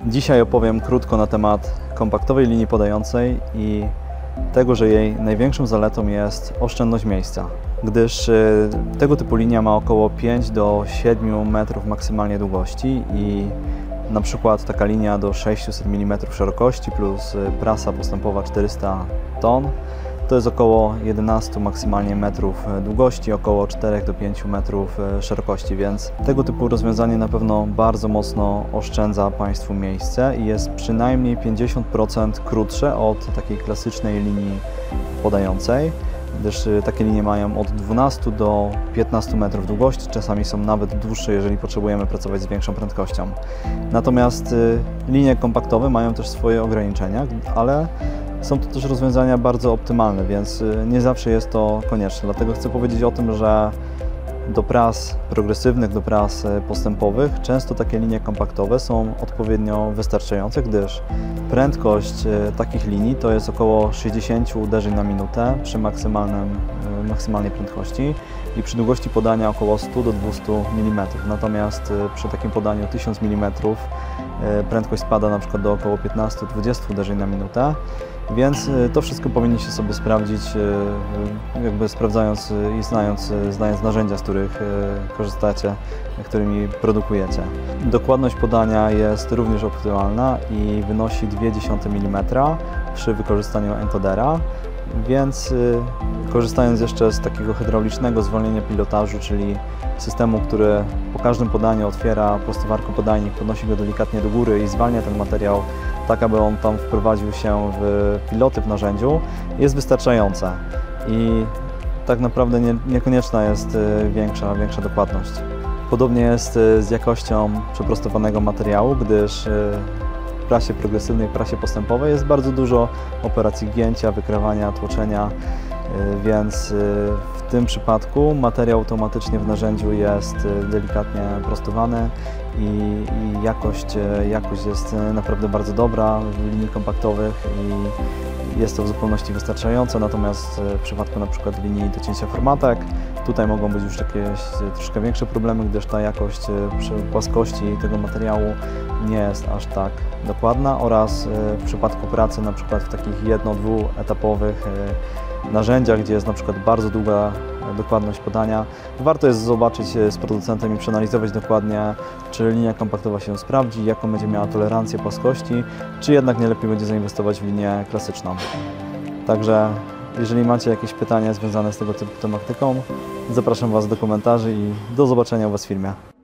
Dzisiaj opowiem krótko na temat kompaktowej linii podającej i tego, że jej największą zaletą jest oszczędność miejsca, gdyż tego typu linia ma około 5 do 7 metrów maksymalnie długości i na przykład taka linia do 600 mm szerokości plus prasa postępowa 400 ton to jest około 11 maksymalnie metrów długości, około 4 do 5 metrów szerokości, więc tego typu rozwiązanie na pewno bardzo mocno oszczędza Państwu miejsce i jest przynajmniej 50% krótsze od takiej klasycznej linii podającej, gdyż takie linie mają od 12 do 15 metrów długości, czasami są nawet dłuższe, jeżeli potrzebujemy pracować z większą prędkością. Natomiast linie kompaktowe mają też swoje ograniczenia, ale są to też rozwiązania bardzo optymalne, więc nie zawsze jest to konieczne. Dlatego chcę powiedzieć o tym, że do pras progresywnych, do pras postępowych często takie linie kompaktowe są odpowiednio wystarczające, gdyż prędkość takich linii to jest około 60 uderzeń na minutę przy maksymalnej prędkości i przy długości podania około 100 do 200 mm. Natomiast przy takim podaniu 1000 mm prędkość spada na przykład do około 15-20 uderzeń na minutę. Więc to wszystko powinniście sobie sprawdzić, jakby sprawdzając i znając narzędzia, z których korzystacie, którymi produkujecie. Dokładność podania jest również optymalna i wynosi 0,2 mm przy wykorzystaniu encodera, więc korzystając jeszcze z takiego hydraulicznego zwolnienia pilotażu, czyli systemu, który po każdym podaniu otwiera prostowarką podajnik, podnosi go delikatnie do góry i zwalnia ten materiał tak, aby on tam wprowadził się w piloty w narzędziu, jest wystarczające i tak naprawdę niekonieczna jest większa dokładność. Podobnie jest z jakością przeprostowanego materiału, gdyż w prasie progresywnej, prasie postępowej jest bardzo dużo operacji gięcia, wykrawania, tłoczenia, więc w tym przypadku materiał automatycznie w narzędziu jest delikatnie prostowany i jakość jest naprawdę bardzo dobra w linii kompaktowych i jest to w zupełności wystarczające, natomiast w przypadku na przykład linii do cięcia formatek tutaj mogą być już jakieś troszkę większe problemy, gdyż ta jakość przy płaskości tego materiału nie jest aż tak dokładna oraz w przypadku pracy na przykład w takich jedno-dwuetapowych narzędziach, gdzie jest na przykład bardzo długa dokładność podania, warto jest zobaczyć z producentem i przeanalizować dokładnie, czy linia kompaktowa się sprawdzi, jaką będzie miała tolerancję płaskości, czy jednak nie lepiej będzie zainwestować w linię klasyczną. Także jeżeli macie jakieś pytania związane z tego typu tematyką, zapraszam Was do komentarzy i do zobaczenia u Was w filmie.